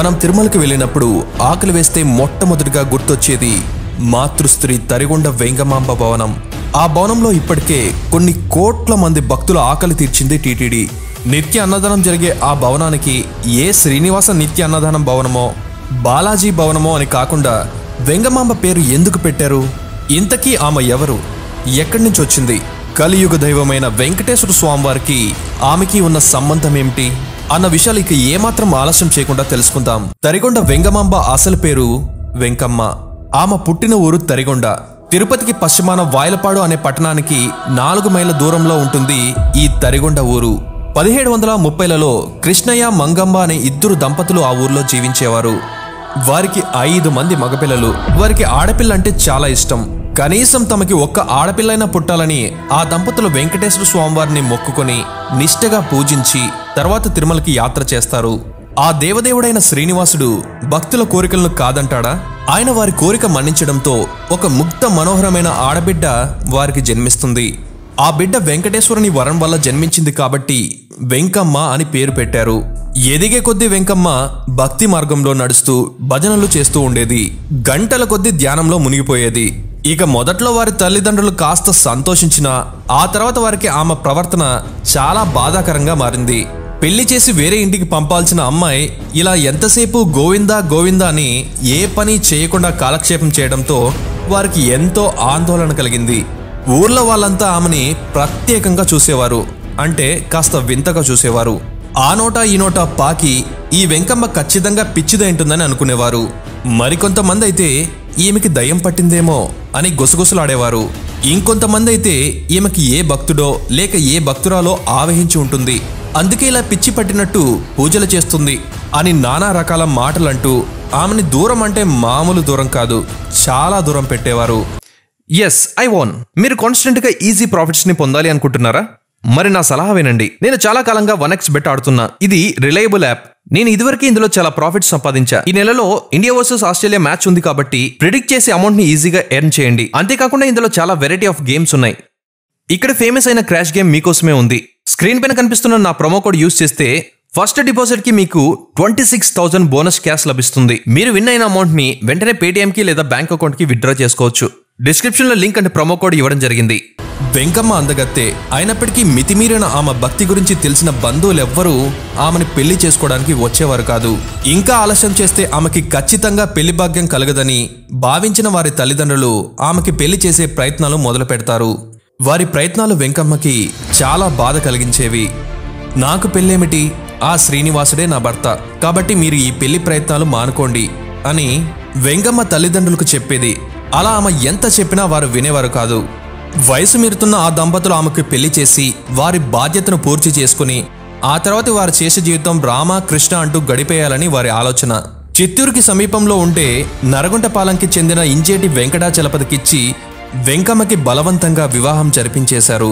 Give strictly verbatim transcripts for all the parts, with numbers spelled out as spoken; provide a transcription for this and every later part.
మనం తిరుమలకి వెళ్ళినప్పుడు ఆకలి వేస్తే మొట్టమొదటిగా గుర్తొచ్చేది మాతృశ్రీ తరిగొండ వెంగమాంబ భవనం. ఆ భవనంలో ఇప్పటికే కొన్ని కోట్ల మంది భక్తుల ఆకలి తీర్చింది టీటీడీ. నిత్య అన్నదానం జరిగే ఆ భవనానికి ఏ శ్రీనివాస నిత్య అన్నదానం భవనమో బాలాజీ భవనమో అని కాకుండా వెంగమాంబ పేరు ఎందుకు పెట్టారు? ఇంతకీ ఆమె ఎవరు? ఎక్కడి నుంచి వచ్చింది? కలియుగ దైవమైన వెంకటేశ్వర స్వామివారికి ఆమెకి ఉన్న సంబంధం ఏమిటి అన్న విషయాలు ఇక ఏమాత్రం ఆలస్యం చేయకుండా తెలుసుకుందాం. తరిగొండ వెంగమాంబ అసలు పేరు వెంకమ్మ. ఆమె పుట్టిన ఊరు తరిగొండ. తిరుపతికి పశ్చిమాన వాయలపాడు అనే పట్టణానికి నాలుగు మైళ్ళ దూరంలో ఉంటుంది ఈ తరిగొండ ఊరు. పదిహేడు వందల ముప్పైలలో కృష్ణయ్య మంగమ్మ అనే ఇద్దరు దంపతులు ఆ ఊర్లో జీవించేవారు. వారికి ఐదు మంది మగపిల్లలు. వారికి ఆడపిల్ల అంటే చాలా ఇష్టం. కనీసం తమకి ఒక్క ఆడపిల్లైనా పుట్టాలని ఆ దంపతులు వెంకటేశ్వర స్వామివారిని మొక్కుకొని నిష్ఠగా పూజించి తర్వాత తిరుమలకి యాత్ర చేస్తారు. ఆ దేవదేవుడైన శ్రీనివాసుడు భక్తుల కోరికలను కాదంటాడా? ఆయన వారి కోరిక మన్నించడంతో ఒక ముగ్ధ మనోహరమైన ఆడబిడ్డ వారికి జన్మిస్తుంది. ఆ బిడ్డ వెంకటేశ్వరుని వరం వల్ల జన్మించింది కాబట్టి వెంకమ్మ అని పేరు పెట్టారు. ఎదిగే కొద్దీ వెంకమ్మ భక్తి మార్గంలో నడుస్తూ భజనలు చేస్తూ ఉండేది. గంటల కొద్దీ ధ్యానంలో మునిగిపోయేది. ఇక మొదట్లో వారి తల్లిదండ్రులు కాస్త సంతోషించినా ఆ తర్వాత వారికి ఆమె ప్రవర్తన చాలా బాధాకరంగా మారింది. పెళ్లి చేసి వేరే ఇంటికి పంపాల్సిన అమ్మాయి ఇలా ఎంతసేపు గోవిందా గోవిందా అని ఏ పని చేయకుండా కాలక్షేపం చేయడంతో వారికి ఎంతో ఆందోళన కలిగింది. ఊర్లో వాళ్ళంతా ఆమెని ప్రత్యేకంగా చూసేవారు. అంటే కాస్త వింతగా చూసేవారు. ఆ నోట ఈ నోట పాకి ఈ వెంకమ్మ ఖచ్చితంగా పిచ్చిదైంటుందని అనుకునేవారు. మరికొంతమంది అయితే ఈమెకి దయ్యం పట్టిందేమో అని గుసగుసలాడేవారు. ఇంకొంతమంది అయితే ఈమెకి ఏ భక్తుడో లేక ఏ భక్తురాలో ఆవహించి ఉంటుంది, అందుకే ఇలా పిచ్చి పట్టినట్టు పూజలు చేస్తుంది అని నానా రకాల మాటలంటూ ఆమెని దూరం అంటే మామూలు దూరం కాదు, చాలా దూరం పెట్టేవారు. ఎస్ ఐ వాన్. మీరు కాన్స్టెంట్ గా ఈజీ ప్రాఫిట్స్ ని పొందాలి అనుకుంటున్నారా? మరి నా సలహా వినండి. నేను చాలా కాలంగా వన్ ఎక్స్ బెట్ ఆడుతున్నా. ఇది రిలయబుల్ యాప్. నేను ఇదివరకు ఇందులో చాలా ప్రాఫిట్స్ సంపాదించా. ఈ నెలలో ఇండియా వర్సెస్ ఆస్ట్రేలియా మ్యాచ్ ఉంది కాబట్టి ప్రిడిక్ట్ చేసి అమౌంట్ ని ఈజీగా ఎర్న్ చేయండి. అంతేకాకుండా ఇందులో చాలా వెరైటీ ఆఫ్ గేమ్స్ ఉన్నాయి. ఇక్కడ ఫేమస్ అయిన క్రాష్ గేమ్ మీకోసమే ఉంది. స్క్రీన్ పైన కనిపిస్తున్న నా ప్రోమో కోడ్ యూజ్ చేస్తే ఫస్ట్ డిపాజిట్ కి మీకు twenty six thousand bonus cash లభిస్తుంది. మీరు విన్ అయిన అమౌంట్ ని వెంటనే పేటిఎం కి లేదా బ్యాంక్ అకౌంట్ కి విత్డ్రా చేసుకోవచ్చు. డిస్క్రిప్షన్ లో లింక్ అండ్ ప్రోమో కోడ్ ఇవ్వడం జరిగింది. వెంకమ్మ అందగత్తే అయినప్పటికీ మితిమీరిన ఆమె భక్తి గురించి తెలిసిన బంధువులెవ్వరూ ఆమెను పెళ్లి చేసుకోవడానికి వచ్చేవారు కాదు. ఇంకా ఆలస్యం చేస్తే ఆమెకి ఖచ్చితంగా పెళ్లి భాగ్యం కలగదని భావించిన వారి తల్లిదండ్రులు ఆమెకి పెళ్లి చేసే ప్రయత్నాలు మొదలు పెడతారు. వారి ప్రయత్నాలు వెంకమ్మకి చాలా బాధ కలిగించేవి. నాకు పెళ్ళేమిటి, ఆ శ్రీనివాసుడే నా భర్త, కాబట్టి మీరు ఈ పెళ్లి ప్రయత్నాలు మానుకోండి అని వెంకమ్మ తల్లిదండ్రులకు చెప్పేది. అలా ఆమె ఎంత చెప్పినా వారు వినేవారు కాదు. వయసు మీరుతున్న ఆ దంపతులు ఆమెకు పెళ్లి చేసి వారి బాధ్యతను పూర్తి చేసుకుని ఆ తర్వాత వారి శేష జీవితం రామ కృష్ణ అంటూ గడిపేయాలని వారి ఆలోచన. చిత్తూరుకి సమీపంలో ఉండే నరగుంటపాలెంకి చెందిన ఇంజేటి వెంకటాచలపతికిచ్చి వెంకమ్మకి బలవంతంగా వివాహం జరిపించేశారు.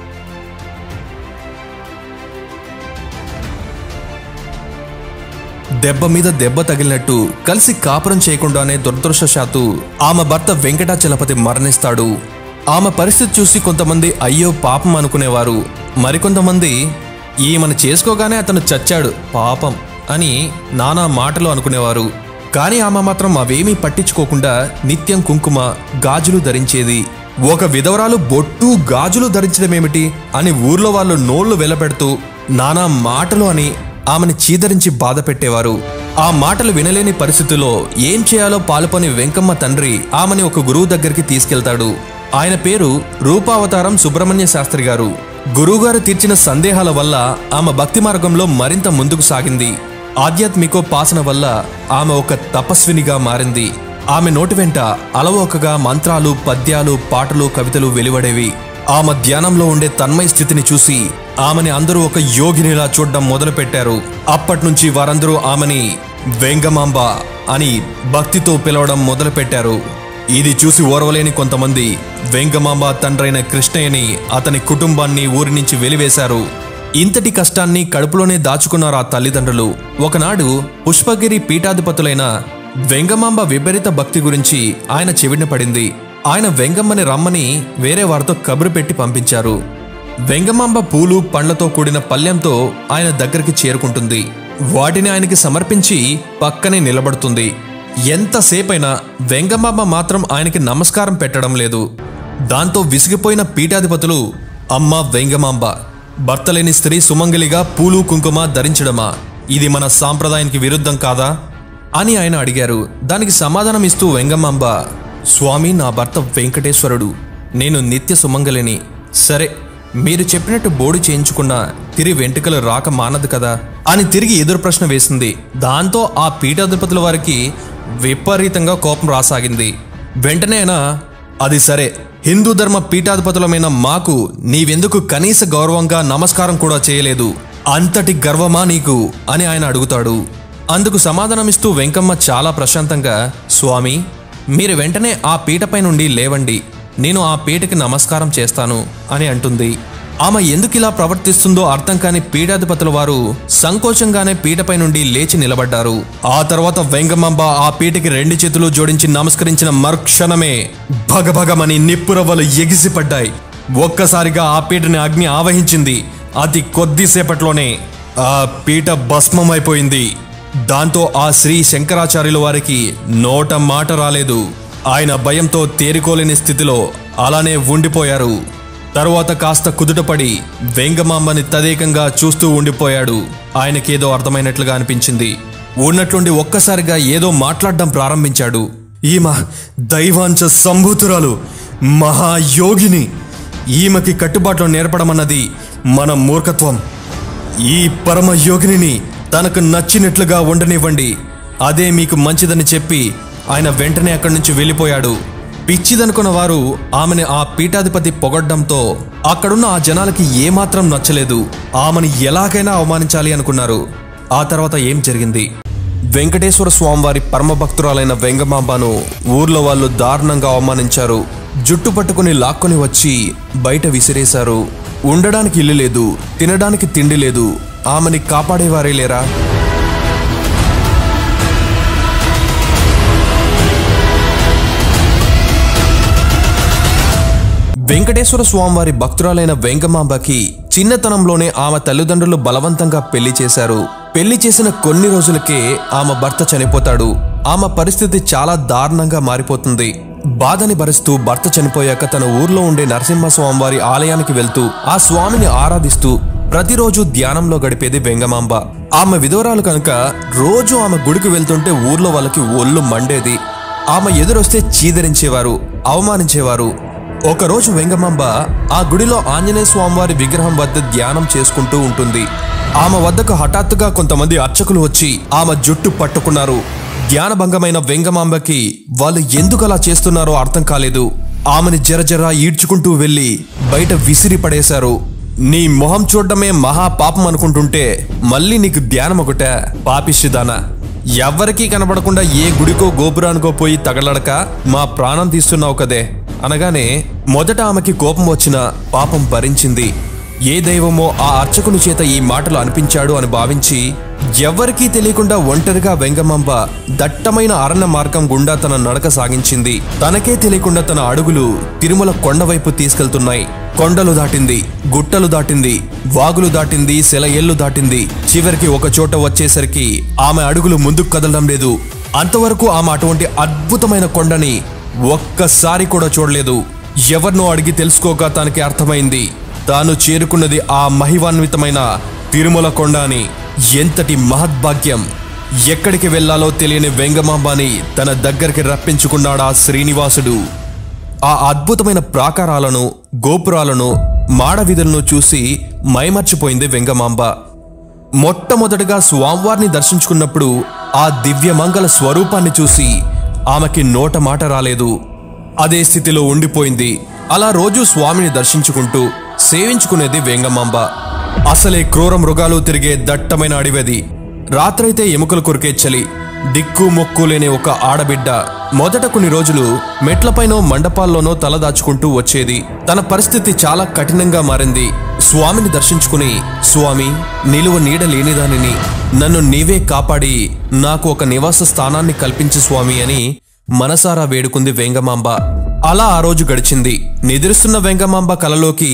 దెబ్బ మీద దెబ్బ తగిలినట్టు కలిసి కాపురం చేయకుండానే దురదృష్టవశాత్తు ఆమె భర్త వెంకటాచలపతి మరణిస్తాడు. ఆమె పరిస్థితి చూసి కొంతమంది అయ్యో పాపం అనుకునేవారు. మరికొంతమంది ఈమెను చేసుకోగానే అతను చచ్చాడు పాపం అని నానా మాటలు అనుకునేవారు. కానీ ఆమె మాత్రం అవేమీ పట్టించుకోకుండా నిత్యం కుంకుమ గాజులు ధరించేది. ఒక విధవరాలు బొట్టు గాజులు ధరించడమేమిటి అని ఊర్లో వాళ్ళు నోళ్లు వెలపెడుతూ నానా మాటలు అని ఆమెను చీదరించి బాధ పెట్టేవారు. ఆ మాటలు వినలేని పరిస్థితుల్లో ఏం చేయాలో పాలుపని వెంకమ్మ తండ్రి ఆమెని ఒక గురువు దగ్గరికి తీసుకెళ్తాడు. ఆయన పేరు రూపావతారం సుబ్రహ్మణ్య శాస్త్రి గారు. గురువుగారు తీర్చిన సందేహాల వల్ల ఆమె భక్తి మార్గంలో మరింత ముందుకు సాగింది. ఆధ్యాత్మికోపాసన వల్ల ఆమె ఒక తపస్వినిగా మారింది. ఆమె నోటి వెంట అలవోకగా మంత్రాలు, పద్యాలు, పాటలు, కవితలు వెలువడేవి. ఆమె ధ్యానంలో ఉండే తన్మయ స్థితిని చూసి ఆమెని అందరూ ఒక యోగినిలా చూడడం మొదలుపెట్టారు. అప్పట్నుంచి వారందరూ ఆమెని వెంగమాంబ అని భక్తితో పిలవడం మొదలుపెట్టారు. ఇది చూసి ఓర్వలేని కొంతమంది వెంగమాంబ తండ్రైన కృష్ణయ్యని అతని కుటుంబాన్ని ఊరి నుంచి వెలివేశారు. ఇంతటి కష్టాన్ని కడుపులోనే దాచుకున్నారు ఆ తల్లిదండ్రులు. ఒకనాడు పుష్పగిరి పీఠాధిపతులైన వెంగమాంబ విపరీత భక్తి గురించి ఆయన చెవిన పడింది. ఆయన వెంగమ్మని రమ్మని వేరే వారితో కబురు పెట్టి పంపించారు. వెంగమాంబ పూలు పండ్లతో కూడిన పల్లెంతో ఆయన దగ్గరికి చేరుకుంటుంది. వాటిని ఆయనకి సమర్పించి పక్కనే నిలబడుతుంది. ఎంతసేపైనా వెంగమాంబ మాత్రం ఆయనకి నమస్కారం పెట్టడం లేదు. దాంతో విసిగిపోయిన పీఠాధిపతులు, అమ్మ వెంగమాంబ, భర్తలేని స్త్రీ సుమంగలిగా పూలు కుంకుమ ధరించడమా, ఇది మన సాంప్రదాయానికి విరుద్ధం కాదా అని ఆయన అడిగారు. దానికి సమాధానం ఇస్తూ వెంగమాంబ, స్వామి, నా భర్త వెంకటేశ్వరుడు, నేను నిత్య సుమంగలిని. సరే, మీరు చెప్పినట్టు బోడి చేయించుకున్నా తిరిగి వెంట్రుకలు రాక మానదు కదా అని తిరిగి ఎదురు ప్రశ్న వేసింది. దాంతో ఆ పీఠాధిపతుల వారికి విపరీతంగా కోపం రాసాగింది. వెంటనే ఆయన, అది సరే, హిందూ ధర్మ పీఠాధిపతులమైన మాకు నీవెందుకు కనీస గౌరవంగా నమస్కారం కూడా చేయలేదు, అంతటి గర్వమా నీకు అని ఆయన అడుగుతాడు. అందుకు సమాధానమిస్తూ వెంకమ్మ చాలా ప్రశాంతంగా, స్వామి, మీరు వెంటనే ఆ పీటపై నుండి లేవండి, నేను ఆ పీటకి నమస్కారం చేస్తాను అని అంటుంది. ఆమె ఎందుకు ఇలా ప్రవర్తిస్తుందో అర్థం కాని పీఠాధిపతుల వారు సంకోచంగానే పీటపై నుండి లేచి నిలబడ్డారు. ఆ తర్వాత వెంగమాంబ ఆ పీటకి రెండు చేతులు జోడించి నమస్కరించిన మరుక్షణమే భగభగమని నిప్పురవ్వలు ఎగిసిపడ్డాయి. ఒక్కసారిగా ఆ పీటని అగ్ని ఆవహించింది. అతి కొద్దిసేపట్లోనే ఆ పీట భస్మమైపోయింది. దాంతో ఆ శ్రీ శంకరాచార్యుల వారికి నోట మాట రాలేదు. ఆయన భయంతో తేరుకోలేని స్థితిలో అలానే ఉండిపోయారు. తరువాత కాస్త కుదుటపడి వెంగమాంబని తదేకంగా చూస్తూ ఉండిపోయాడు. ఆయనకేదో అర్థమైనట్లుగా అనిపించింది. ఉన్నట్లుండి ఒక్కసారిగా ఏదో మాట్లాడడం ప్రారంభించాడు. ఈమె దైవాంశ సంభూతురాలు, మహాయోగిని. ఈమెకి కట్టుబాట్లు నేర్పడమన్నది మన మూర్ఖత్వం. ఈ పరమ యోగిని తనకు నచ్చినట్లుగా ఉండనివ్వండి, అదే మీకు మంచిదని చెప్పి ఆయన వెంటనే అక్కడి నుంచి వెళ్ళిపోయాడు. పిచ్చిదనుకున్న వారు ఆమెను ఆ పీఠాధిపతి పొగడ్డంతో అక్కడున్న ఆ జనాలకి ఏమాత్రం నచ్చలేదు. ఆమెను ఎలాగైనా అవమానించాలి అనుకున్నారు. ఆ తర్వాత ఏం జరిగింది? వెంకటేశ్వర స్వామివారి పరమభక్తురాలైన వెంగమాంబను ఊర్లో వాళ్ళు దారుణంగా అవమానించారు. జుట్టు పట్టుకుని లాక్కొని వచ్చి బయట విసిరేశారు. ఉండడానికి ఇల్లు లేదు, తినడానికి తిండి లేదు. ఆమెని కాపాడేవారే లేరా? వెంకటేశ్వర స్వామివారి భక్తురాలైన వెంగమాంబకి చిన్నతనంలోనే ఆమె తల్లిదండ్రులు బలవంతంగా పెళ్లి చేశారు. పెళ్లి చేసిన కొన్ని రోజులకే ఆమె భర్త చనిపోతాడు. ఆమె పరిస్థితి చాలా దారుణంగా మారిపోతుంది. బాధని భరిస్తూ భర్త చనిపోయాక తన ఊర్లో ఉండే నరసింహస్వామివారి ఆలయానికి వెళ్తూ ఆ స్వామిని ఆరాధిస్తూ ప్రతిరోజు ధ్యానంలో గడిపేది వెంగమాంబ. ఆమె విధవరాలు కనుక రోజు ఆమె గుడికి వెళ్తుంటే ఊర్లో వాళ్ళకి ఒళ్ళు మండేది. ఆమె ఎదురొస్తే చీదరించేవారు, అవమానించేవారు. ఒకరోజు వెంగమాంబ ఆ గుడిలో ఆంజనేయ స్వామివారి విగ్రహం వద్ద ధ్యానం చేసుకుంటూ ఉంటుంది. ఆమె వద్దకు హఠాత్తుగా కొంతమంది అర్చకులు వచ్చి ఆమె జుట్టు పట్టుకున్నారు. ధ్యానభంగమైన వెంగమాంబకి వాళ్ళు ఎందుకు అలా చేస్తున్నారో అర్థం కాలేదు. ఆమెని జరజర ఈడ్చుకుంటూ వెళ్లి బయట విసిరి పడేశారు. నీ మొహం చూడడమే మహా పాపం అనుకుంటుంటే మళ్ళీ నీకు ధ్యానం ఒకటే, పాపిష్టిదానా. ఎవ్వరికీ కనబడకుండా ఏ గుడికో గోపురానికో పోయి తగలడక మా ప్రాణం తీస్తున్నావు కదే అనగానే మొదట ఆమెకి కోపం వచ్చిన పాపం భరించింది. ఏ దైవమో ఆ అర్చకుని చేత ఈ మాటలు అనిపించాడు అని భావించి ఎవ్వరికీ తెలియకుండా ఒంటరిగా వెంగమాంబ దట్టమైన అరణ్య మార్గం గుండా తన నడక సాగించింది. తనకే తెలియకుండా తన అడుగులు తిరుమల కొండవైపు తీసుకెళ్తున్నాయి. కొండలు దాటింది, గుట్టలు దాటింది, వాగులు దాటింది, సెలయేళ్లు దాటింది. చివరికి ఒక చోట వచ్చేసరికి ఆమె అడుగులు ముందుకు కదలడం లేదు. అంతవరకు ఆమె అటువంటి అద్భుతమైన కొండని ఒక్కసారి కూడా చూడలేదు. ఎవరినో అడిగి తెలుసుకోగా తనకి అర్థమైంది, తాను చేరుకున్నది ఆ మహిమాన్వితమైన తిరుమల కొండ అని. ఎంతటి మహద్భాగ్యం! ఎక్కడికి వెళ్లాలో తెలియని వెంగమాంబని తన దగ్గరికి రప్పించుకున్నాడా శ్రీనివాసుడు. ఆ అద్భుతమైన ప్రాకారాలను, గోపురాలను, మాడవీధులను చూసి మైమర్చిపోయింది వెంగమాంబ. మొట్టమొదటగా స్వామివారిని దర్శించుకున్నప్పుడు ఆ దివ్యమంగళ స్వరూపాన్ని చూసి ఆమెకి నోట మాట రాలేదు. అదే స్థితిలో ఉండిపోయింది. అలా రోజు స్వామిని దర్శించుకుంటూ సేవించుకునేది వెంగమాంబ. అసలే క్రూర మృగాలు తిరిగే దట్టమైన అడివది. రాత్రైతే ఎముకలు కొరికే చలి. దిక్కు మొక్కు లేని ఒక ఆడబిడ్డ మొదట కొన్ని రోజులు మెట్లపైనో మండపాల్లోనో తలదాచుకుంటూ వచ్చేది. తన పరిస్థితి చాలా కఠినంగా మారింది. స్వామిని దర్శించుకుని, స్వామి, నిలువ నీడ లేనిదానిని, నన్ను నీవే కాపాడి నాకు ఒక నివాస స్థానాన్ని కల్పించు స్వామి అని మనసారా వేడుకుంది వెంగమాంబ. అలా ఆ రోజు గడిచింది. నిద్రిస్తున్న వెంగమాంబ కలలోకి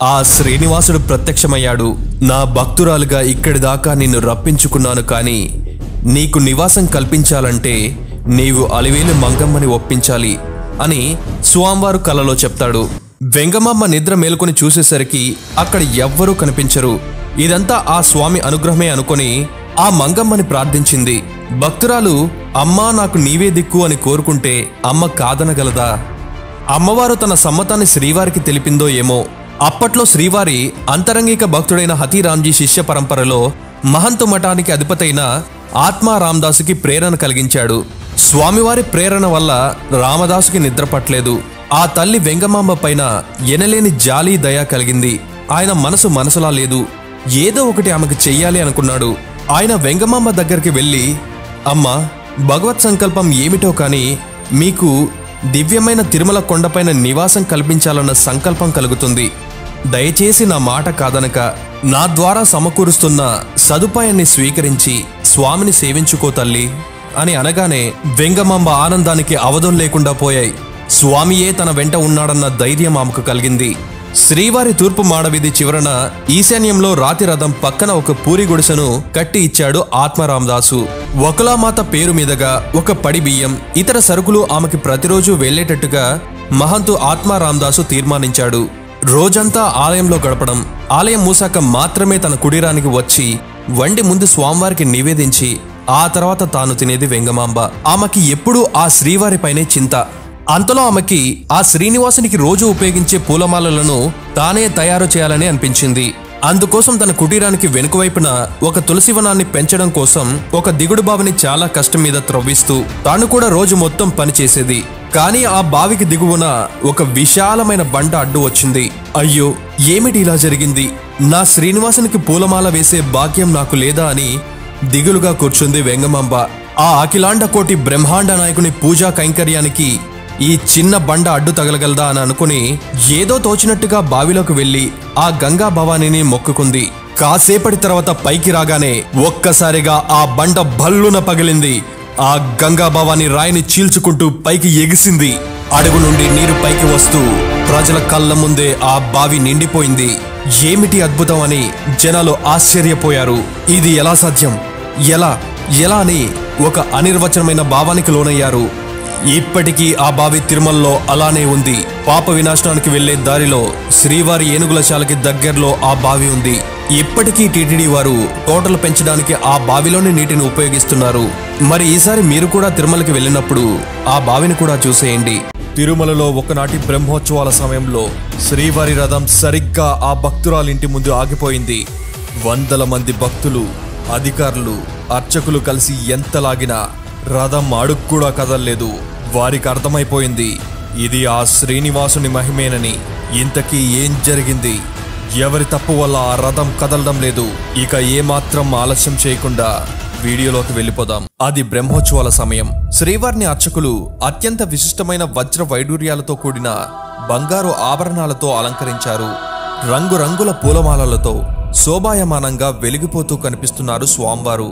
ఆ శ్రీనివాసుడు ప్రత్యక్షమయ్యాడు. నా భక్తురాలుగా ఇక్కడి దాకా నిన్ను రప్పించుకున్నాను, కానీ నీకు నివాసం కల్పించాలంటే నీవు అలివేలు మంగమ్మని ఒప్పించాలి అని స్వామివారు కలలో చెప్తాడు. వెంగమాంబ నిద్ర మేలుకొని చూసేసరికి అక్కడ ఎవ్వరూ కనిపించరు. ఇదంతా ఆ స్వామి అనుగ్రహమే అనుకొని ఆ మంగమ్మని ప్రార్థించింది. భక్తురాలు అమ్మా నాకు నీవే దిక్కు అని కోరుకుంటే అమ్మ కాదనగలదా? అమ్మవారు తన సమ్మతాన్ని శ్రీవారికి తెలిపిందో ఏమో. అప్పట్లో శ్రీవారి అంతరంగిక భక్తుడైన హతీరాంజీ శిష్య పరంపరలో మహంతు మఠానికి అధిపతైన ఆత్మా రామదాసుకి ప్రేరణ కలిగించాడు. స్వామివారి ప్రేరణ వల్ల రామదాసుకి నిద్ర పట్టలేదు. ఆ తల్లి వెంగమాంబ పైన ఎనలేని జాలి దయ కలిగింది. ఆయన మనసు మనసులా లేదు. ఏదో ఒకటి ఆమెకు చెయ్యాలి అనుకున్నాడు. ఆయన వెంగమాంబ దగ్గరికి వెళ్ళి, అమ్మా, భగవత్ సంకల్పం ఏమిటో కానీ మీకు దివ్యమైన తిరుమల కొండపైన నివాసం కల్పించాలన్న సంకల్పం కలుగుతుంది. దయచేసి నా మాట కాదనక నా ద్వారా సమకూరుస్తున్న సదుపాయాన్ని స్వీకరించి స్వామిని సేవించుకో తల్లి అని అనగానే వెంగమాంబ ఆనందానికి అవధం లేకుండా పోయాయి. స్వామియే తన వెంట ఉన్నాడన్న ధైర్యం ఆమెకు కలిగింది. శ్రీవారి తూర్పు మాడవీధి చివరన ఈశాన్యంలో రాతి రథం పక్కన ఒక పూరి గుడిసెను కట్టి ఇచ్చాడు ఆత్మారామదాసు. వకులామాత పేరు మీదుగా ఒక పడి బియ్యం, ఇతర సరుకులు ఆమెకి ప్రతిరోజు వెళ్లేటట్టుగా మహంతు ఆత్మారామదాసు తీర్మానించాడు. రోజంతా ఆలయంలో గడపడం, ఆలయం మూసాక మాత్రమే తన కుటీరానికి వచ్చి వండి ముందు స్వామివారికి నివేదించి ఆ తర్వాత తాను తినేది వెంగమాంబ. ఆమెకి ఎప్పుడూ ఆ శ్రీవారిపైనే చింత. అంతలో ఆమెకి ఆ శ్రీనివాసునికి రోజు ఉపయోగించే పూలమాలలను తానే తయారు చేయాలని అనిపించింది. అందుకోసం తన కుటీరానికి వెనుకవైపున ఒక తులసివనాన్ని పెంచడం కోసం ఒక దిగుడు బావిని చాలా కష్టం మీద త్రవ్విస్తూ తాను కూడా రోజు మొత్తం పనిచేసేది. కానీ ఆ బావికి దిగువన ఒక విశాలమైన బండ అడ్డు వచ్చింది. అయ్యో, ఏమిటి ఇలా జరిగింది? నా శ్రీనివాసునికి పూలమాల వేసే భాగ్యం నాకు లేదా అని దిగులుగా కూర్చుంది వెంగమాంబ. ఆ అఖిలాండ కోటి బ్రహ్మాండ నాయకుని పూజా కైంకర్యానికి ఈ చిన్న బండ అడ్డు తగలగలదా అని అనుకుని ఏదో తోచినట్టుగా బావిలోకి వెళ్లి ఆ గంగా భవానీని మొక్కుకుంది. కాసేపటి తర్వాత పైకి రాగానే ఒక్కసారిగా ఆ బండ భల్లున పగిలింది. ఆ గంగా భవాని రాయిని చీల్చుకుంటూ పైకి ఎగిసింది. అడుగు నుండి నీరు పైకి వస్తూ ప్రజల కళ్ళ ముందే ఆ బావి నిండిపోయింది. ఏమిటి అద్భుతం అని జనాలు ఆశ్చర్యపోయారు. ఇది ఎలా సాధ్యం, ఎలా ఎలా అని ఒక అనిర్వచనమైన భావానికి లోనయ్యారు. ఇప్పటికీ ఆ బావి తిరుమలలో అలానే ఉంది. పాప వినాశనానికి వెళ్లే దారిలో శ్రీవారి ఏనుగులశాలకి దగ్గరలో ఆ బావి ఉంది. ఇప్పటికీ టీటీడీ వారు తోటలు పెంచడానికి ఆ బావిలోని నీటిని ఉపయోగిస్తున్నారు. మరి ఈసారి మీరు కూడా తిరుమలకి వెళ్ళినప్పుడు ఆ బావిని కూడా చూసేయండి. తిరుమలలో ఒకనాటి బ్రహ్మోత్సవాల సమయంలో శ్రీవారి రథం సరిగ్గా ఆ భక్తురాలింటి ముందు ఆగిపోయింది. వందల మంది భక్తులు, అధికారులు, అర్చకులు కలిసి ఎంత లాగినా రథం అడుగు కూడా కదల్లేదు. వారికి అర్థమైపోయింది ఇది ఆ శ్రీనివాసుని మహిమేనని. ఇంతకీ ఏం జరిగింది? ఎవరి తప్పు వల్ల ఆ రథం కదలడం లేదు? ఇక ఏమాత్రం ఆలస్యం చేయకుండా వీడియోలోకి వెళ్ళిపోదాం. అది బ్రహ్మోత్సవాల సమయం. శ్రీవారిని అర్చకులు అత్యంత విశిష్టమైన వజ్ర వైడూర్యాలతో కూడిన బంగారు ఆభరణాలతో అలంకరించారు. రంగురంగుల పూలమాలలతో శోభాయమానంగా వెలిగిపోతూ కనిపిస్తున్నారు స్వామివారు.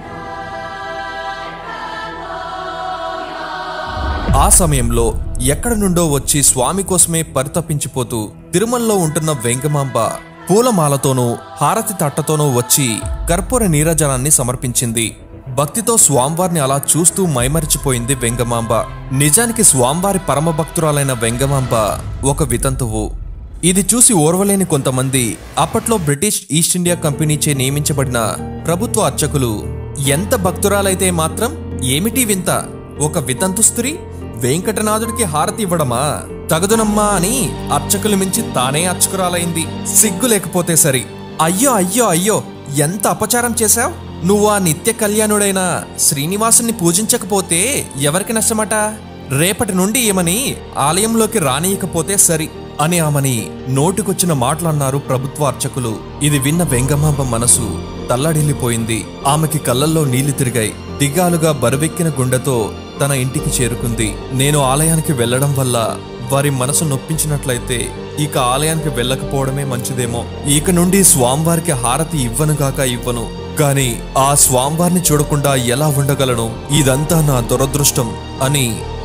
ఆ సమయంలో ఎక్కడి నుండో వచ్చి స్వామి కోసమే పరితపించిపోతూ తిరుమలలో ఉంటున్న వెంగమాంబ పూలమాలతోనూ హారతి తట్టతోనూ వచ్చి కర్పూర నీరాజనాన్ని సమర్పించింది. భక్తితో స్వామివారిని అలా చూస్తూ మైమరిచిపోయింది వెంగమాంబ. నిజానికి స్వామివారి పరమభక్తురాలైన వెంగమాంబ ఒక వితంతువు. ఇది చూసి ఓర్వలేని కొంతమంది అప్పట్లో బ్రిటిష్ ఈస్ట్ ఇండియా కంపెనీచే నియమించబడిన ప్రభుత్వ అర్చకులు, ఎంత భక్తురాలైతే మాత్రం ఏమిటి వింత, ఒక వితంతు స్త్రీ వెంకటనాథుడికి హారతి ఇవ్వడమా, తగదునమ్మా అని అర్చకులు మించి తానే అర్చకురాలైంది. సిగ్గు లేకపోతే సరి. అయ్యో అయ్యో అయ్యో, ఎంత అపచారం చేశావ్ నువ్వు! ఆ నిత్య కళ్యాణుడైన శ్రీనివాసుని పూజించకపోతే ఎవరికి నష్టమట? రేపటి నుండి ఏమని ఆలయంలోకి రానియకపోతే సరి అని ఆమెని నోటికొచ్చిన మాటలన్నారు ప్రభుత్వ అర్చకులు. ఇది విన్న వెంగమాంబ మనసు తల్లడిల్లిపోయింది. ఆమెకి కళ్ళల్లో నీళ్లు తిరిగాయి. దిగాలుగా బరువెక్కిన గుండెతో తన ఇంటికి చేరుకుంది. నేను ఆలయానికి వెళ్లడం వల్ల వారి మనసు నొప్పించినట్లయితే ఇక ఆలయానికి వెళ్ళకపోవడమే మంచిదేమో. ఇక నుండి స్వామివారికి హారతి ఇవ్వనుగాక ఇవ్వను, కానీ ఆ స్వామివారిని చూడకుండా ఎలా ఉండగలను? ఇదంతా నా దురదృష్టం అని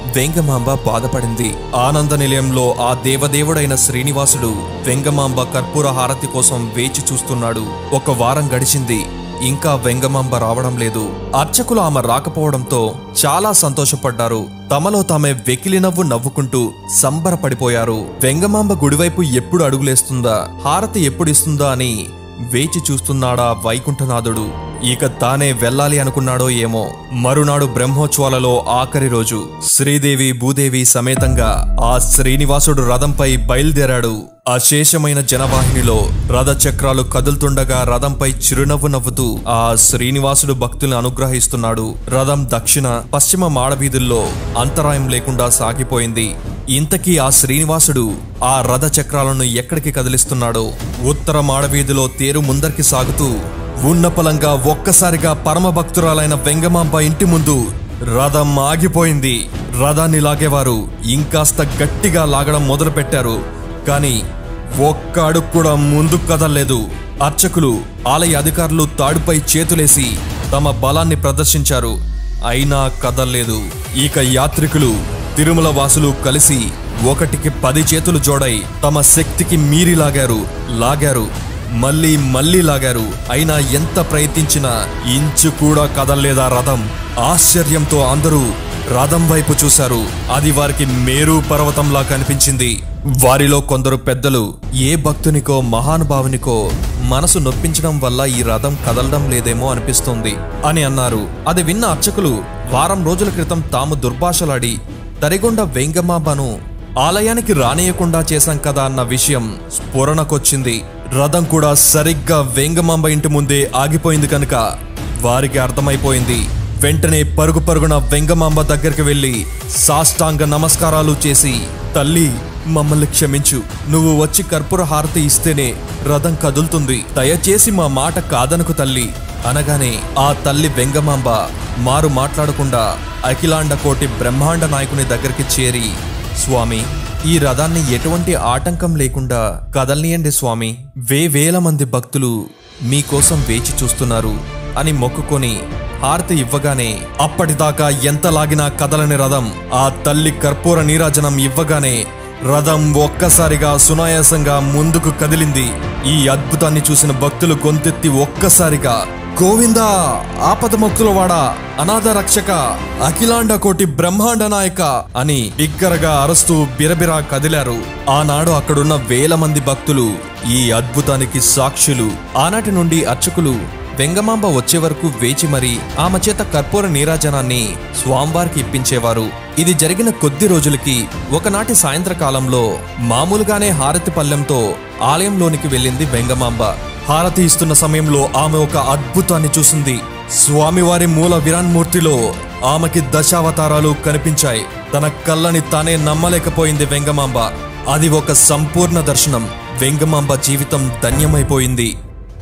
వెంగమాంబ బాధపడింది. ఆనంద నిలయంలో ఆ దేవదేవుడైన శ్రీనివాసుడు వెంగమాంబ కర్పూర హారతి కోసం వేచి చూస్తున్నాడు. ఒక వారం గడిచింది. ఇంకా వెంగమాంబ రావడం లేదు. అర్చకులు ఆమె రాకపోవడంతో చాలా సంతోషపడ్డారు. తమలో తామే వెకిలి నవ్వు నవ్వుకుంటూ సంబరపడిపోయారు. వెంగమాంబ గుడివైపు ఎప్పుడు అడుగులేస్తుందా, హారతి ఎప్పుడిస్తుందా అని వేచి చూస్తున్నాడా వైకుంఠనాథుడు. ఇక తానే వెళ్ళాలి అనుకున్నాడో ఏమో. మరునాడు బ్రహ్మోత్సవాలలో ఆఖరి రోజు శ్రీదేవి భూదేవి సమేతంగా ఆ శ్రీనివాసుడు రథంపై బయలుదేరాడు. అశేషమైన జనవాహినిలో రథ చక్రాలు కదులుతుండగా రథంపై చిరునవ్వు నవ్వుతూ ఆ శ్రీనివాసుడు భక్తుల్ని అనుగ్రహిస్తున్నాడు. రథం దక్షిణ పశ్చిమ మాడవీధుల్లో అంతరాయం లేకుండా సాగిపోయింది. ఇంతకీ ఆ శ్రీనివాసుడు ఆ రథ చక్రాలను ఎక్కడికి కదిలిస్తున్నాడో. ఉత్తర మాడవీధిలో తేరు ముందరికి సాగుతూ ఉన్నపలంగా ఒక్కసారిగా పరమభక్తురాలైన వెంగమాంబ ఇంటి ముందు రథం ఆగిపోయింది. రథాన్ని లాగేవారు ఇంకాస్త గట్టిగా లాగడం మొదలు పెట్టారు. కానీ ఒక్క అడుగు కూడా ముందుకు కదల్లేదు. అర్చకులు ఆలయ అధికారులు తాడుపై చేతులేసి తమ బలాన్ని ప్రదర్శించారు. అయినా కదల్లేదు. ఇక యాత్రికులు తిరుమల వాసులు కలిసి ఒకటికి పది చేతులు జోడై తమ శక్తికి మీరి లాగారు లాగారు మళ్ళీ మళ్ళీ లాగారు. అయినా ఎంత ప్రయత్నించినా ఇంచు కూడా కదల్లేదా రథం. ఆశ్చర్యంతో అందరూ రథం వైపు చూశారు. అది వారికి మేరు పర్వతంలా కనిపించింది. వారిలో కొందరు పెద్దలు ఏ భక్తునికో మహానుభావునికో మనసు నొప్పించడం వల్ల ఈ రథం కదలడం లేదేమో అనిపిస్తోంది అని అన్నారు. అది విన్న అర్చకులు వారం రోజుల క్రితం తాము దుర్భాషలాడి తరిగొండ వెంగమాంబను ఆలయానికి రానియకుండా చేశాం కదా అన్న విషయం స్ఫురణకొచ్చింది. రథం కూడా సరిగ్గా వెంగమాంబ ఇంటి ముందే ఆగిపోయింది కనుక వారికి అర్థమైపోయింది. వెంటనే పరుగు పరుగున వెంగమాంబ దగ్గరికి వెళ్లి సాష్టాంగ నమస్కారాలు చేసి, తల్లి మమ్మల్ని క్షమించు, నువ్వు వచ్చి కర్పూర హారతి ఇస్తేనే రథం కదులుతుంది, దయచేసి మా మాట కాదనుకు తల్లి అనగానే ఆ తల్లి వెంగమాంబ మారు మాట్లాడకుండా అఖిలాండ కోటి బ్రహ్మాండ నాయకుని దగ్గరికి చేరి, స్వామి ఈ రథాన్ని ఎటువంటి ఆటంకం లేకుండా కదల్నియండి స్వామి, వేవేల మంది భక్తులు మీకోసం వేచి చూస్తున్నారు అని మొక్కుకొని హారతి ఇవ్వగానే అప్పటిదాకా ఎంత లాగినా కదలని రథం ఆ తల్లి కర్పూర నీరాజనం ఇవ్వగానే రథం ఒక్కసారిగా సునాయాసంగా ముందుకు కదిలింది. ఈ అద్భుతాన్ని చూసిన భక్తులు గొంతెత్తి ఒక్కసారిగా గోవిందా, ఆపద మొక్కుల వాడ, అనాథ రక్షక, అఖిలాండ కోటి బ్రహ్మాండ నాయక అని బిగ్గరగా అరుస్తూ బిరబిరా కదిలారు. ఆనాడు అక్కడున్న వేల మంది భక్తులు ఈ అద్భుతానికి సాక్షులు. ఆనాటి నుండి అర్చకులు వెంగమాంబ వచ్చే వరకు వేచి మరీ ఆమె చేత కర్పూర నీరాజనాన్ని స్వామివారికి ఇప్పించేవారు. ఇది జరిగిన కొద్ది రోజులకి ఒకనాటి సాయంత్రకాలంలో మామూలుగానే హారతి పల్లెంతో ఆలయంలోనికి వెళ్ళింది వెంగమాంబ. హారతి ఇస్తున్న సమయంలో ఆమె ఒక అద్భుతాన్ని చూసింది. స్వామివారి మూల విరాన్మూర్తిలో ఆమెకి దశావతారాలు కనిపించాయి. తన కళ్ళని తానే నమ్మలేకపోయింది వెంగమాంబ. అది ఒక సంపూర్ణ దర్శనం. వెంగమాంబ జీవితం ధన్యమైపోయింది.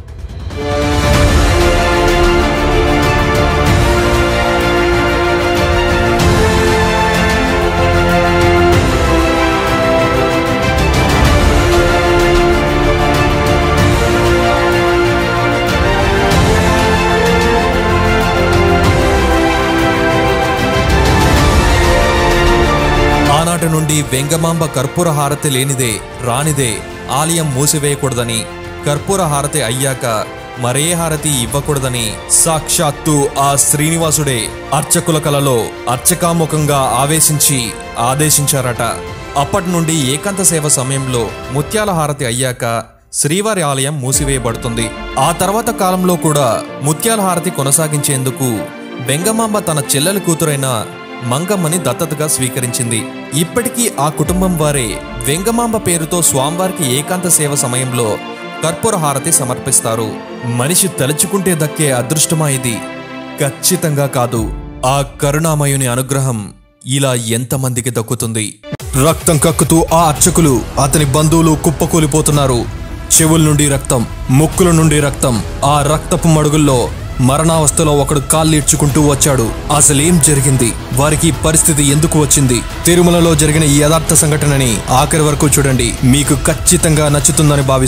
ఆనాటి నుండి వెంగమాంబ కర్పూర హారతి లేనిదే రానిదే ఆలయం మూసివేయకూడదని, కర్పూర హారతి అయ్యాక మరే హారతి ఇవ్వకూడదని సాక్షాత్తు ఆ శ్రీనివాసుడే అర్చకుల కలలో అర్చకాముఖంగా ఆవేశించి ఆదేశించారట. అప్పటి నుండి ఏకాంత సేవ సమయంలో ముత్యాల హారతి అయ్యాక శ్రీవారి ఆలయం మూసివేయబడుతుంది. ఆ తర్వాత కాలంలో కూడా ముత్యాల హారతి కొనసాగించేందుకు వెంగమాంబ తన చెల్లెలి కూతురైన మంగమ్మని దత్తతగా స్వీకరించింది. ఇప్పటికీ ఆ కుటుంబం వారే వెంగమాంబ పేరుతో స్వామివారికి ఏకాంత సేవ సమయంలో కర్పూర హారతి సమర్పిస్తారు. మనిషి తలుచుకుంటే దక్కే అదృష్టమా ఇది? ఖచ్చితంగా కాదు. ఆ కరుణామయుని అనుగ్రహం ఇలా ఎంతమందికి దక్కుతుంది? రక్తం కక్కుతూ ఆ అర్చకులు అతని బంధువులు కుప్పకూలిపోతున్నారు. చెవుల నుండి రక్తం, ముక్కుల నుండి రక్తం. ఆ రక్తపు మడుగుల్లో మరణావస్థలో ఒకడు కాళ్ళీడ్చుకుంటూ వచ్చాడు. అసలేం జరిగింది? వారికి పరిస్థితి ఎందుకు వచ్చింది? తిరుమలలో జరిగిన ఈ యథార్థ సంఘటనని ఆఖరి వరకు చూడండి. మీకు ఖచ్చితంగా నచ్చుతుందని భావిస్తున్నాం.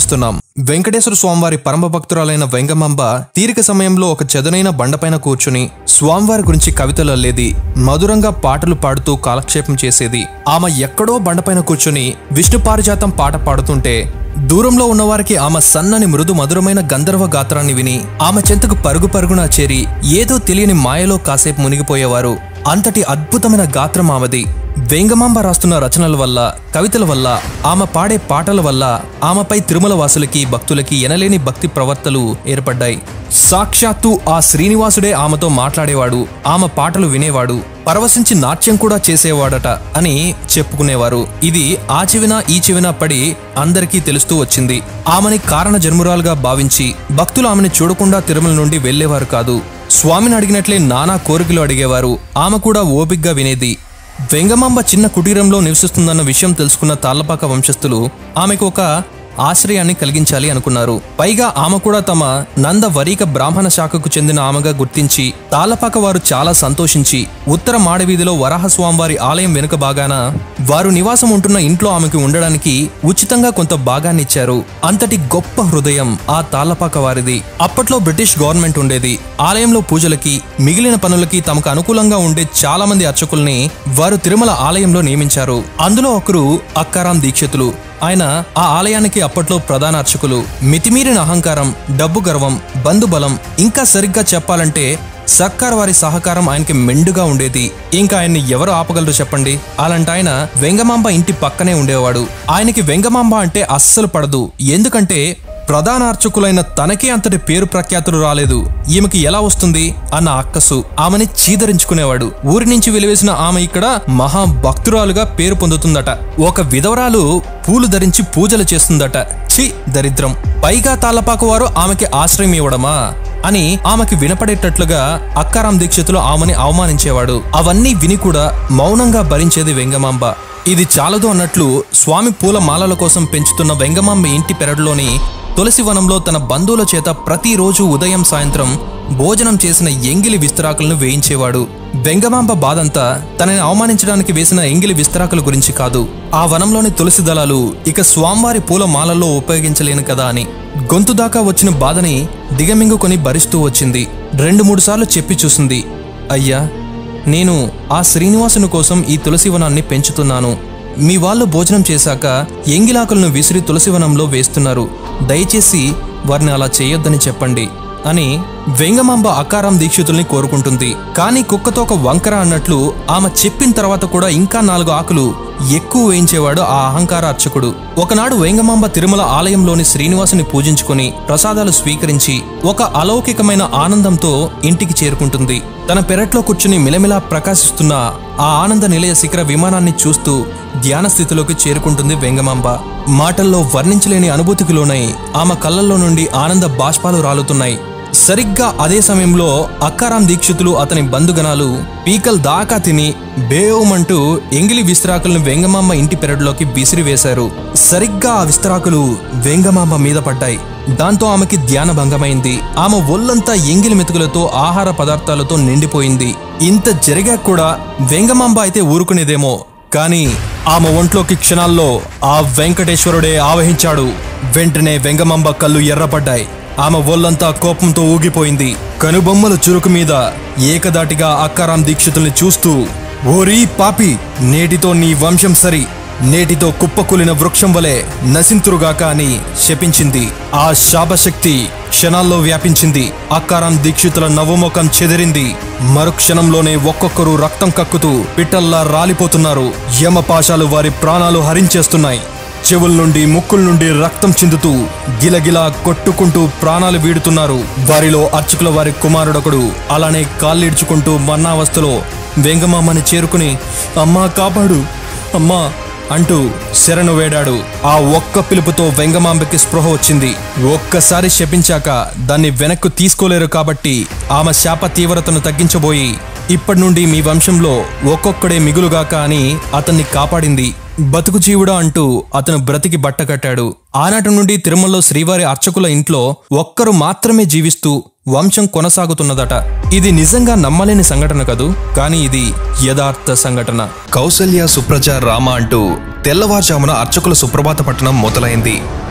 వెంకటేశ్వర స్వామివారి పరమ భక్తురాలైన వెంగమాంబ తీరిక సమయంలో ఒక చదునైన బండపైన కూర్చుని స్వామివారి గురించి కవితలు అల్లేది, మధురంగా పాటలు పాడుతూ కాలక్షేపం చేసేది. ఆమె ఎక్కడో బండపైన కూర్చుని విష్ణు పారిజాతం పాట పాడుతుంటే దూరంలో ఉన్నవారికి ఆమె సన్నని మృదు మధురమైన గంధర్వ గాత్రాన్ని విని ఆమె చెంతకు పరుగు పరుగున చేరి ఏదో తెలియని మాయలో కాసేపు మునిగిపోయేవారు. అంతటి అద్భుతమైన గాత్రం ఆమెది. వెంగమాంబ రాస్తున్న రచనల వల్ల, కవితల వల్ల, ఆమె పాడే పాటల వల్ల ఆమెపై తిరుమల వాసులకి భక్తులకి ఎనలేని భక్తి ప్రవర్తలు ఏర్పడ్డాయి. సాక్షాత్తు ఆ శ్రీనివాసుడే ఆమెతో మాట్లాడేవాడు, ఆమె పాటలు వినేవాడు, పరవశించి నాట్యం కూడా చేసేవాడట అని చెప్పుకునేవారు. ఇది ఆ చెవిన ఈ చెవిన పడి అందరికీ తెలుస్తూ వచ్చింది. ఆమెని కారణ జన్మురాలుగా భావించి భక్తులు ఆమెని చూడకుండా తిరుమల నుండి వెళ్లేవారు కాదు. స్వామిని అడిగినట్లే నానా కోరికలు అడిగేవారు. ఆమె కూడా ఓపిగ్గా వినేది. వెంగమాంబ చిన్న కుటీరంలో నివసిస్తుందన్న విషయం తెలుసుకున్న తాళ్లపాక వంశస్థులు ఆమెకు ఒక ఆశ్రయాన్ని కలిగించాలి అనుకున్నారు. పైగా ఆమె కూడా తమ నంద వరీక బ్రాహ్మణ శాఖకు చెందిన ఆమెగా గుర్తించి తాళ్లపాక వారు చాలా సంతోషించి ఉత్తర మాడవీధిలో వరాహస్వామివారి ఆలయం వెనుక భాగాన వారు నివాసం ఉంటున్న ఇంట్లో ఆమెకు ఉండడానికి ఉచితంగా కొంత భాగాన్ని ఇచ్చారు. అంతటి గొప్ప హృదయం ఆ తాళ్లపాక వారిది. అప్పట్లో బ్రిటిష్ గవర్నమెంట్ ఉండేది. ఆలయంలో పూజలకి, మిగిలిన పనులకి తమకు అనుకూలంగా ఉండే చాలా మంది అర్చకుల్ని వారు తిరుమల ఆలయంలో నియమించారు. అందులో ఒకరు అక్కారాం దీక్షితులు. ఆయన ఆ ఆలయానికి అప్పట్లో ప్రధాన అర్చకులు. మితిమీరిన అహంకారం, డబ్బు గర్వం, బంధుబలం, ఇంకా సరిగ్గా చెప్పాలంటే సర్కార్ వారి సహకారం ఆయనకి మెండుగా ఉండేది. ఇంకా ఆయన్ని ఎవరు ఆపగలరు చెప్పండి? అలాంటి ఆయన వెంగమాంబ ఇంటి పక్కనే ఉండేవాడు. ఆయనకి వెంగమాంబ అంటే అస్సలు పడదు. ఎందుకంటే ప్రధాన అర్చకులైన తనకే అంతటి పేరు ప్రఖ్యాతులు రాలేదు, ఈమెకి ఎలా వస్తుంది అన్న అక్కసు ఆమెని చీదరించుకునేవాడు. ఊరి నుంచి వెలివేసిన ఆమె ఇక్కడ మహా భక్తురాలుగా పేరు పొందుతుందట. ఒక విధవరాలు పూలు ధరించి పూజలు చేస్తుందట. ఛీ, దరిద్రం. పైగా తాళ్లపాక వారు ఆమెకి ఆశ్రయం ఇవ్వడమా అని ఆమెకి వినపడేటట్లుగా అక్కారాం దీక్షితులు ఆమెని అవమానించేవాడు. అవన్నీ విని కూడా మౌనంగా భరించేది వెంగమాంబ. ఇది చాలదు అన్నట్లు స్వామి పూల మాలల కోసం పెంచుతున్న వెంగమాంబ ఇంటి పెరడులోని తులసి వనంలో తన బంధువుల చేత ప్రతిరోజు ఉదయం సాయంత్రం భోజనం చేసిన ఎంగిలి విస్తరాకులను వేయించేవాడు. వెంగమాంబ బాధంతా తనని అవమానించడానికి వేసిన ఎంగిలి విస్తరాకుల గురించి కాదు, ఆ వనంలోని తులసి దళాలు ఇక స్వామివారి పూల మాలల్లో ఉపయోగించలేను కదా అని. గొంతు దాకా వచ్చిన బాధని దిగమింగుకొని భరిస్తూ వచ్చింది. రెండు మూడు సార్లు చెప్పి చూసింది, అయ్యా, నేను ఆ శ్రీనివాసుని కోసం ఈ తులసివనాన్ని పెంచుతున్నాను. మీ వాళ్ళు భోజనం చేశాక ఎంగిలాకులను విసిరి తులసివనంలో వేస్తున్నారు. దయచేసి వారిని అలా చేయొద్దని చెప్పండి అని వెంగమాంబ అక్కారాం దీక్షితుల్ని కోరుకుంటుంది. కానీ కుక్కతో ఒక వంకర అన్నట్లు ఆమె చెప్పిన తర్వాత కూడా ఇంకా నాలుగు ఆకులు ఎక్కువ వేయించేవాడు ఆ అహంకార అర్చకుడు. ఒకనాడు వెంగమాంబ తిరుమల ఆలయంలోని శ్రీనివాసుని పూజించుకుని ప్రసాదాలు స్వీకరించి ఒక అలౌకికమైన ఆనందంతో ఇంటికి చేరుకుంటుంది. తన పెరట్లో కూర్చుని మిలమిలా ప్రకాశిస్తున్న ఆ ఆనంద నిలయ శిఖర విమానాన్ని చూస్తూ ధ్యాన స్థితిలోకి చేరుకుంటుంది వెంగమాంబ. మాటల్లో వర్ణించలేని అనుభూతికి లోనై ఆమె కళ్ళల్లో నుండి ఆనంద బాష్పాలు రాలుతున్నాయి. సరిగ్గా అదే సమయంలో అక్కారాం దీక్షితులు అతని బంధుగణాలు పీకల్ దాకా తిని బేవమంటూ ఎంగిలి విస్తరాకులను వెంగమాంబ ఇంటి పెరడులోకి విసిరివేశారు. సరిగ్గా ఆ విస్తరాకులు వెంగమాంబ మీద పడ్డాయి. దాంతో ఆమెకి ధ్యాన భంగమైంది. ఆమె ఒళ్ళంతా ఎంగిలి మెతుకులతో, ఆహార పదార్థాలతో నిండిపోయింది. ఇంత జరిగా కూడా వెంగమాంబ అయితే ఊరుకునేదేమో, కానీ ఆమె ఒంట్లోకి క్షణాల్లో ఆ వెంకటేశ్వరుడే ఆవహించాడు. వెంటనే వెంగమాంబ కళ్ళు ఎర్రపడ్డాయి. ఆమె ఒళ్ళంతా కోపంతో ఊగిపోయింది. కనుబొమ్మల చురుకు మీద ఏకదాటిగా అక్కారాం దీక్షితుల్ని చూస్తూ, ఓరీ పాపి, నేటితో నీ వంశం సరి, నేటితో కుప్పకూలిన వృక్షం వలె నశింతురుగాక అని శపించింది. ఆ శాపశక్తి క్షణాల్లో వ్యాపించింది. అక్కారాం దీక్షితుల నవ్వుముఖం చెదిరింది. మరుక్షణంలోనే ఒక్కొక్కరు రక్తం కక్కుతూ పిట్టల్లా రాలిపోతున్నారు. యమపాశాలు వారి ప్రాణాలు హరించేస్తున్నాయి. చెవుల నుండి, ముక్కుల నుండి రక్తం చిందుతూ గిలగిలా కొట్టుకుంటూ ప్రాణాలు వీడుతున్నారు. వారిలో అర్చకుల వారి కుమారుడొకడు అలానే కాళ్ళీడ్చుకుంటూ మన్నావస్థలో వెంగమాంబని చేరుకుని, అమ్మా కాపాడు, అమ్మా అంటూ శరణు వేడాడు. ఆ ఒక్క పిలుపుతో వెంగమాంబకి స్పృహ వచ్చింది. ఒక్కసారి శపించాక దాన్ని వెనక్కు తీసుకోలేరు కాబట్టి ఆమె శాప తీవ్రతను తగ్గించబోయి, ఇప్పటి నుండి మీ వంశంలో ఒక్కొక్కడే మిగులుగాక అని అతన్ని కాపాడింది. బతుకు జీవుడా అంటూ అతను బ్రతికి బట్ట కట్టాడు. ఆనాటి నుండి తిరుమలలో శ్రీవారి అర్చకుల ఇంట్లో ఒక్కరు మాత్రమే జీవిస్తూ వంశం కొనసాగుతున్నదట. ఇది నిజంగా నమ్మలేని సంఘటన కదూ, కానీ ఇది యథార్థ సంఘటన. కౌసల్య, సుప్రజ, రామ అంటూ తెల్లవారుజామున అర్చకుల సుప్రభాత పట్టణం మొదలైంది.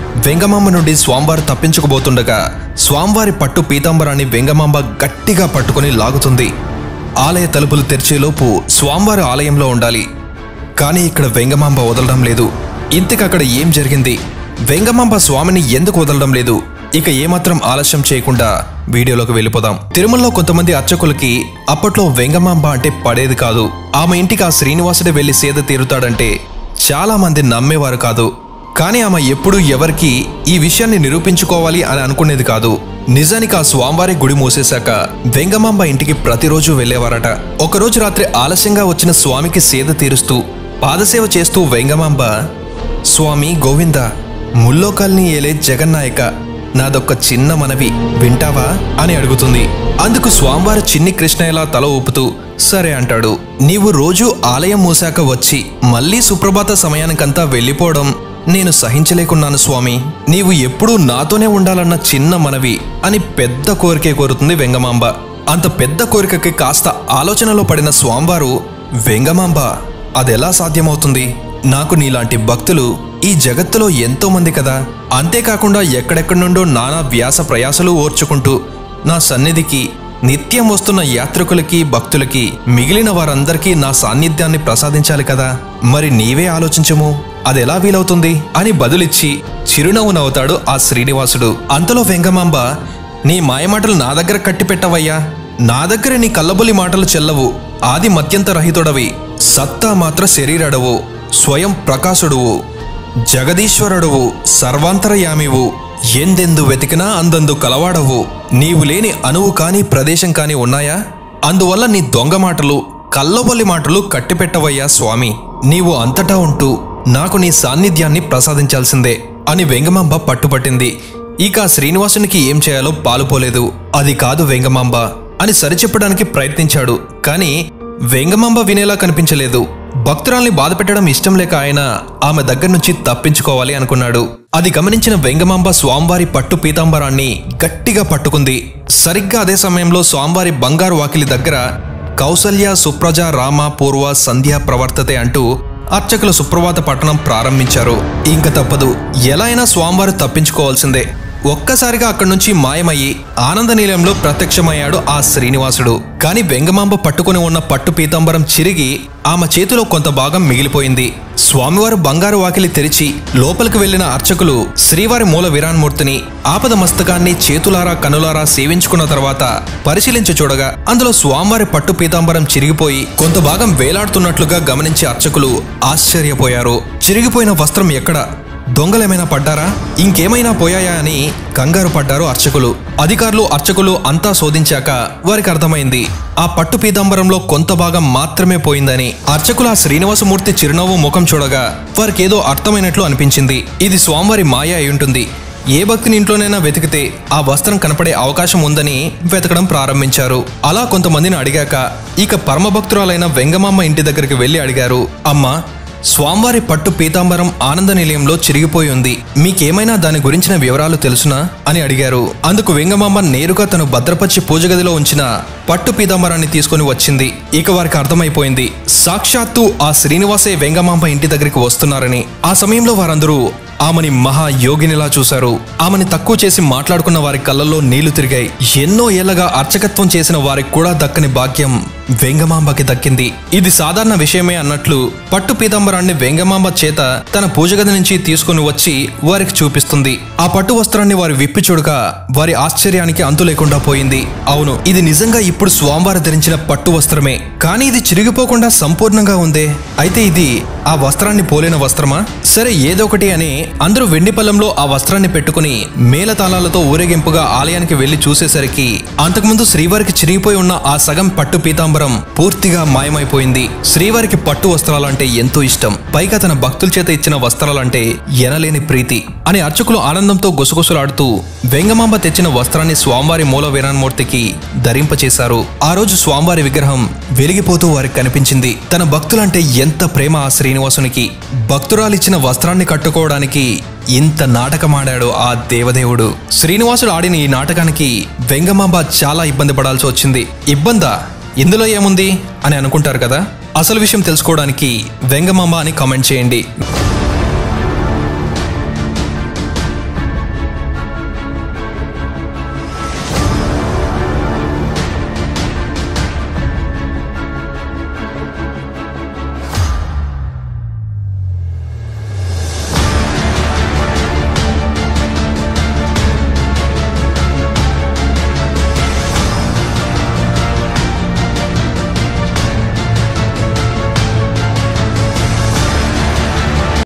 వెంగమాంబ నుండి స్వామివారు తప్పించుకుపోతుండగా స్వామివారి పట్టు పీతాంబరాన్ని వెంగమాంబ గట్టిగా పట్టుకుని లాగుతుంది. ఆలయ తలుపులు తెరిచేలోపు స్వామివారి ఆలయంలో ఉండాలి. కానీ ఇక్కడ వెంగమాంబ వదలడం లేదు. ఇంతకక్కడ ఏం జరిగింది? వెంగమాంబ స్వామిని ఎందుకు వదలడం లేదు? ఇక ఏమాత్రం ఆలస్యం చేయకుండా వీడియోలోకి వెళ్ళిపోదాం. తిరుమలలో కొంతమంది అర్చకులకి అప్పట్లో వెంగమాంబ అంటే పడేది కాదు. ఆమె ఇంటికి ఆ శ్రీనివాసుడే వెళ్లి సేద తీరుతాడంటే చాలా మంది నమ్మేవారు కాదు. కానీ ఆమె ఎప్పుడూ ఎవరికి ఈ విషయాన్ని నిరూపించుకోవాలి అని అనుకునేది కాదు. నిజానికి ఆ స్వామివారి గుడి మూసేశాక వెంగమాంబ ఇంటికి ప్రతిరోజు వెళ్లేవారట. ఒకరోజు రాత్రి ఆలస్యంగా వచ్చిన స్వామికి సేద తీరుస్తూ పాదసేవ చేస్తూ వెంగమాంబ, స్వామి గోవింద, ముల్లోకాల్ని ఏలే జగన్నాయక, నాదొక్క చిన్న మనవి వింటావా అని అడుగుతుంది. అందుకు స్వామివారు చిన్ని కృష్ణయ్యలా తల ఊపుతూ సరే అంటాడు. నీవు రోజు ఆలయం మూసాక వచ్చి మళ్లీ సుప్రభాత సమయానికంతా వెళ్ళిపోవడం నేను సహించలేకున్నాను స్వామి. నీవు ఎప్పుడూ నాతోనే ఉండాలన్న చిన్న మనవి అని పెద్ద కోరికే కోరుతుంది వెంగమాంబ. అంత పెద్ద కోరికకి కాస్త ఆలోచనలో పడిన స్వామివారు, వెంగమాంబ, అదెలా సాధ్యమవుతుంది? నాకు నీలాంటి భక్తులు ఈ జగత్తులో ఎంతో మంది కదా. అంతేకాకుండా ఎక్కడెక్కడి నుండో నానా వ్యాస ప్రయాసలు ఓర్చుకుంటూ నా సన్నిధికి నిత్యం వస్తున్న యాత్రికులకి భక్తులకి మిగిలిన వారందరికీ నా సాన్నిధ్యాన్ని ప్రసాదించాలి కదా. మరి నీవే ఆలోచించము, అదెలా వీలవుతుంది అని బదులిచ్చి చిరునవ్వు నవ్వుతాడు ఆ శ్రీనివాసుడు. అంతలో వెంగమాంబ, నీ మాయమాటలు నా దగ్గర కట్టిపెట్టవయ్యా. నా దగ్గర నీ కల్లబొలి మాటలు చెల్లవు. ఆది మత్యంత రహితుడవి, సత్తా మాత్ర శరీరడవు, స్వయం ప్రకాశుడువు, జగదీశ్వరుడువు, సర్వాంతరయామివు, ఎందెందు వెతికినా అందందు కలవాడవు. నీవు లేని అణువు కాని ప్రదేశం కాని ఉన్నాయా? అందువల్ల నీ దొంగ మాటలు కల్లబొల్లి మాటలు కట్టిపెట్టవయ్యా స్వామి. నీవు అంతటా ఉంటూ నాకు నీ సాన్నిధ్యాన్ని ప్రసాదించాల్సిందే అని వెంగమాంబ పట్టుపట్టింది. ఇక శ్రీనివాసునికి ఏం చేయాలో పాలుపోలేదు. అది కాదు వెంగమాంబ అని సరిచెప్పడానికి ప్రయత్నించాడు. కానీ వెంగమాంబ వినేలా కనిపించలేదు. భక్తురాల్ని బాధ పెట్టడం ఇష్టం లేక ఆయన ఆమె దగ్గర నుంచి తప్పించుకోవాలి అనుకున్నాడు. అది గమనించిన వెంగమాంబ స్వామివారి పట్టు పీతాంబరాన్ని గట్టిగా పట్టుకుంది. సరిగ్గా అదే సమయంలో స్వామివారి బంగారు వాకిలి దగ్గర కౌసల్య సుప్రజ రామ పూర్వ సంధ్య ప్రవర్తతే అంటూ అర్చకులు సుప్రభాత పట్టణం ప్రారంభించారు. ఇంక తప్పదు, ఎలా అయినా స్వామివారు తప్పించుకోవాల్సిందే. ఒక్కసారిగా అక్కడి నుంచి మాయమయ్యి ఆనంద నిలయంలో ప్రత్యక్షమయ్యాడు ఆ శ్రీనివాసుడు. కాని వెంగమాంబ పట్టుకుని ఉన్న పట్టు పీతాంబరం చిరిగి ఆమె చేతిలో కొంత భాగం మిగిలిపోయింది. స్వామివారు బంగారు వాకిలి తెరిచి లోపలికి వెళ్లిన అర్చకులు శ్రీవారి మూల విరాన్మూర్తిని ఆపద మస్తకాన్ని చేతులారా కనులారా సేవించుకున్న తర్వాత పరిశీలించి చూడగా అందులో స్వామివారి పట్టు పీతాంబరం చిరిగిపోయి కొంత భాగం వేలాడుతున్నట్లుగా గమనించి అర్చకులు ఆశ్చర్యపోయారు. చిరిగిపోయిన వస్త్రం ఎక్కడ? దొంగలేమైనా పడ్డారా? ఇంకేమైనా పోయాయా అని కంగారు పడ్డారు అర్చకులు. అధికారులు అర్చకులు అంతా శోధించాక వారికి అర్థమైంది ఆ పట్టు పీతాంబరంలో కొంత భాగం మాత్రమే పోయిందని. అర్చకులు ఆ శ్రీనివాసమూర్తి చిరునవ్వు ముఖం చూడగా వారికేదో అర్థమైనట్లు అనిపించింది. ఇది స్వామివారి మాయ అయి ఉంటుంది. ఏ భక్తుని ఇంట్లోనైనా వెతికితే ఆ వస్త్రం కనపడే అవకాశం ఉందని వెతకడం ప్రారంభించారు. అలా కొంతమందిని అడిగాక ఇక పరమభక్తురాలైన వెంగమాంబ ఇంటి దగ్గరికి వెళ్లి అడిగారు, అమ్మా, స్వామివారి పట్టు పీతాంబరం ఆనంద నిలయంలో చిరిగిపోయి ఉంది. మీకేమైనా దాని గురించిన వివరాలు తెలుసునా అని అడిగారు. అందుకు వెంగమాంబ నేరుగా తను భద్రపరిచి పూజగదిలో ఉంచిన పట్టు పీతాంబరాన్ని తీసుకుని వచ్చింది. ఇక వారికి అర్థమైపోయింది సాక్షాత్తు ఆ శ్రీనివాసే వెంగమాంబ ఇంటి దగ్గరికి వస్తున్నారని. ఆ సమయంలో వారందరూ ఆమెని మహాయోగినిలా చూశారు. ఆమెని తక్కువ చేసి మాట్లాడుకున్న వారి కళ్ళల్లో నీళ్లు తిరిగాయి. ఎన్నో ఏళ్లగా అర్చకత్వం చేసిన వారికి కూడా దక్కని భాగ్యం వెంగమాంబకి దక్కింది. ఇది సాధారణ విషయమే అన్నట్లు పట్టు పీతాంబరాన్ని వెంగమాంబ చేత తన పూజగది నుంచి తీసుకుని వచ్చి వారికి చూపిస్తుంది. ఆ పట్టు వస్త్రాన్ని వారి విప్పి చూడగా వారి ఆశ్చర్యానికి అంతు లేకుండా పోయింది. అవును, ఇది నిజంగా ఇప్పుడు స్వామివారు ధరించిన పట్టు వస్త్రమే. కానీ ఇది చిరిగిపోకుండా సంపూర్ణంగా ఉందే. అయితే ఇది ఆ వస్త్రాన్ని పోలిన వస్త్రమా? సరే, ఏదో ఒకటి అని అందరూ వెండి పళ్ళంలో ఆ వస్త్రాన్ని పెట్టుకుని మేళతాళాలతో ఊరేగింపుగా ఆలయానికి వెళ్లి చూసేసరికి అంతకుముందు శ్రీవారికి చిరిగిపోయి ఉన్న ఆ సగం పట్టు పీతాంబరం పూర్తిగా మాయమైపోయింది. శ్రీవారికి పట్టు వస్త్రాలంటే ఎంతో ఇష్టం. పైగా తన భక్తుల చేత ఇచ్చిన వస్త్రాలంటే ఎనలేని ప్రీతి అని అర్చకులు ఆనందంతో గుసగుసలాడుతూ వెంగమాంబ తెచ్చిన వస్త్రాన్ని స్వామివారి మూల వీరాన్మూర్తికి ధరింపచేశారు. ఆ రోజు స్వామివారి విగ్రహం వెలిగిపోతూ వారికి కనిపించింది. తన భక్తులంటే ఎంత ప్రేమ ఆ శ్రీనివాసునికి. భక్తురాలిచ్చిన వస్త్రాన్ని కట్టుకోవడానికి ఇంత నాటకమాడాడు ఆ దేవదేవుడు. శ్రీనివాసుడు ఆడిన ఈ నాటకానికి వెంగమాంబ చాలా ఇబ్బంది పడాల్సి వచ్చింది. ఇబ్బందా? ఇందులో ఏముంది అని అనుకుంటారు కదా. అసలు విషయం తెలుసుకోవడానికి వెంగమాంబ అని కామెంట్ చేయండి.